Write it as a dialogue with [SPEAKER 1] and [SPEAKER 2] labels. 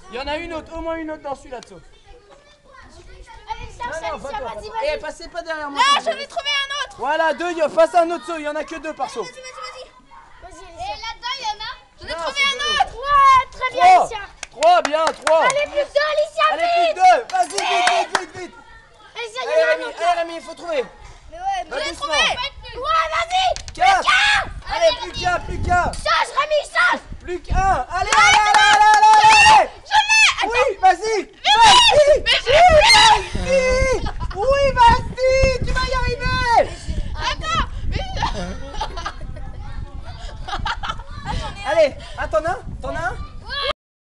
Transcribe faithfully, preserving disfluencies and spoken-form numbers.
[SPEAKER 1] Il y en a une autre, au moins une autre dans celui-là dessous.
[SPEAKER 2] Allez, cherche, Alicia, vas-y, vas-y.
[SPEAKER 1] Eh, passez pas derrière moi.
[SPEAKER 2] Là, j'en ai trouvé un autre.
[SPEAKER 1] Voilà, deux, il y a face à un autre saut, il y en a que deux par saut.
[SPEAKER 2] Vas-y, vas-y, vas-y. Vas-y, Alicia.
[SPEAKER 3] Et là-dedans, il y en a.
[SPEAKER 2] J'en ai
[SPEAKER 1] Non,
[SPEAKER 2] trouvé
[SPEAKER 1] c'est
[SPEAKER 2] un
[SPEAKER 1] deux.
[SPEAKER 2] autre. Ouais, très bien,
[SPEAKER 1] Trois.
[SPEAKER 2] Alicia.
[SPEAKER 1] Trois, bien, trois.
[SPEAKER 2] Allez, plus que deux, Alicia,
[SPEAKER 1] Allez, plus
[SPEAKER 2] vite.
[SPEAKER 1] que deux. Vas-y, vite, vite, vite, vite.
[SPEAKER 2] Alicia, il y
[SPEAKER 1] Allez,
[SPEAKER 2] en a un
[SPEAKER 1] Rémi,
[SPEAKER 2] autre.
[SPEAKER 1] allez, Rémi, il faut trouver.
[SPEAKER 3] Mais ouais,
[SPEAKER 1] Va
[SPEAKER 2] Je l'ai
[SPEAKER 1] doucement.
[SPEAKER 2] trouvé. Ouais, vas-y.
[SPEAKER 1] Quatre. Allez, plus qu'un, plus qu'un.
[SPEAKER 2] Change, Rémi, change.
[SPEAKER 1] Plus qu'un. Allez, allez, allez, allez, allez, allez.
[SPEAKER 2] Je l'ai.
[SPEAKER 1] Oui, vas-y.
[SPEAKER 2] Mais oui.
[SPEAKER 1] Vas-y.
[SPEAKER 2] Mais je l'ai plus.